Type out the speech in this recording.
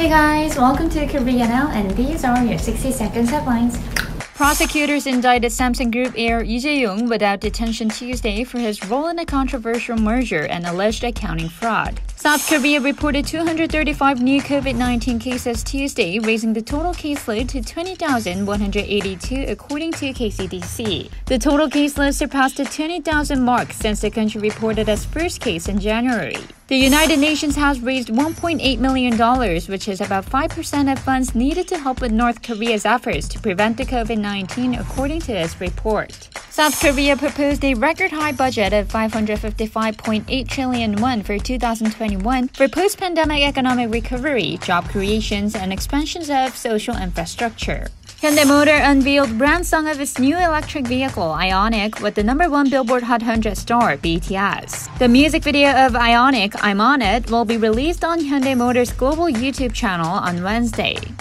Hey guys, welcome to Korea Now, and these are your 60 seconds headlines. Prosecutors indicted Samsung Group heir Lee Jae-yong without detention Tuesday for his role in a controversial merger and alleged accounting fraud. South Korea reported 235 new COVID-19 cases Tuesday, raising the total caseload to 20,182 according to KCDC. The total caseload surpassed the 20,000 mark since the country reported its first case in January. The United Nations has raised $1.8 million, which is about 5% of funds needed to help with North Korea's efforts to prevent the COVID-19, according to its report. South Korea proposed a record-high budget of 555.8 trillion won for 2021 for post-pandemic economic recovery, job creations, and expansions of social infrastructure. Hyundai Motor unveiled brand song of its new electric vehicle, IONIQ, with the #1 Billboard Hot 100 star, BTS. The music video of IONIQ, I'm On It, will be released on Hyundai Motor's global YouTube channel on Wednesday.